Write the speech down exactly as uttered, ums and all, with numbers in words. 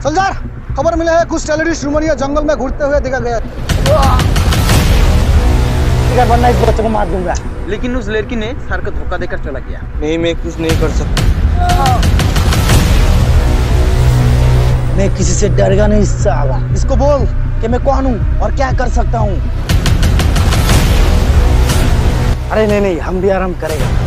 सलजार, खबर मिला है कुछ टेररिस्ट रोमानिया जंगल में घुरते हुए देखा गया। वरना इस बच्चे को मार दूंगा। लेकिन उस लड़की ने सर को धोखा देकर चला गया। नहीं, मैं कुछ नहीं कर सकता। मैं किसी से डरेगा नहीं साला। इसको बोल कि मैं कौन हूँ और क्या कर सकता हूँ। अरे नहीं नहीं, हम भी आराम करेगा।